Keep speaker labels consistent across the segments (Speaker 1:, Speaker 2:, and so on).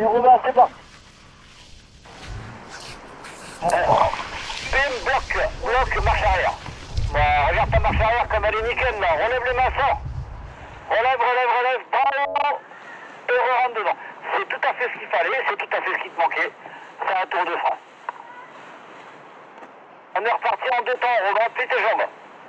Speaker 1: Et Robin, c'est parti. Bim, bloc, marche arrière. Bah, regarde ta marche arrière comme elle est nickel là. Relève les mains fort. Relève. Bravo. Et rentre dedans. C'est tout à fait ce qu'il fallait, c'est tout à fait ce qui te manquait. C'est un Tour de France. On est reparti en deux temps, Robin, plie tes jambes.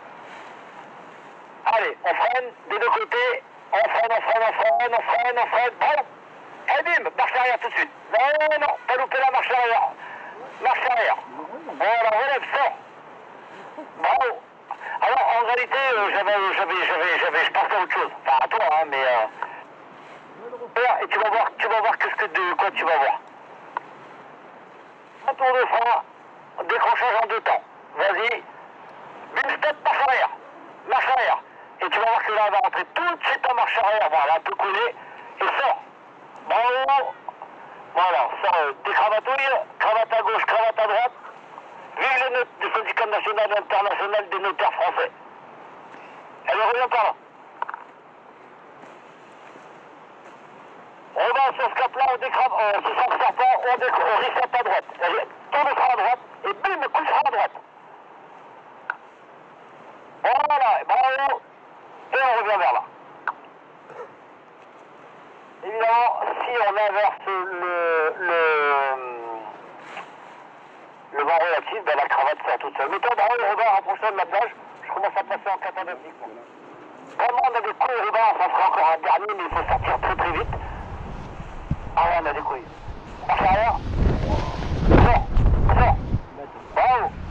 Speaker 1: Allez, on freine des deux côtés. On freine. Bravo. Et bim, marche arrière tout de suite. Non, t'as loupé la marche arrière. Marche arrière. Voilà, relève, sort. Bravo. Alors, en réalité, je pensais à autre chose. Enfin, à toi, hein, mais... Et tu vas voir de quoi tu vas voir. Un tour de frein, décrochage en deux temps. Vas-y. Bim, step, marche arrière. Et tu vas voir que là, elle va rentrer tout de suite en marche arrière. Voilà, un peu collé. Et sort. Bravo. Voilà, ça, tes cravatouilles, cravate à gauche, cravate à droite. Vive les notes du syndicat national et international des notaires français. Allez, reviens par là. Robin, sur ce cap-là, on décrave, sur son serpent, on reset à droite. Tourne le frein à droite, et bim, coup de frein à droite. Voilà, bravo. Et on revient vers là. Évidemment, si on inverse le vent relatif, ben la cravate sort toute seule. Mais toi, bravo, Robin, rapproche-toi de la plage. Je commence à passer en catastrophique. Vraiment, on a des couilles, Robin, on s'en fera encore un dernier, mais il faut sortir très vite. Ah ouais, on a des couilles. Marche arrière. Sors. Bravo.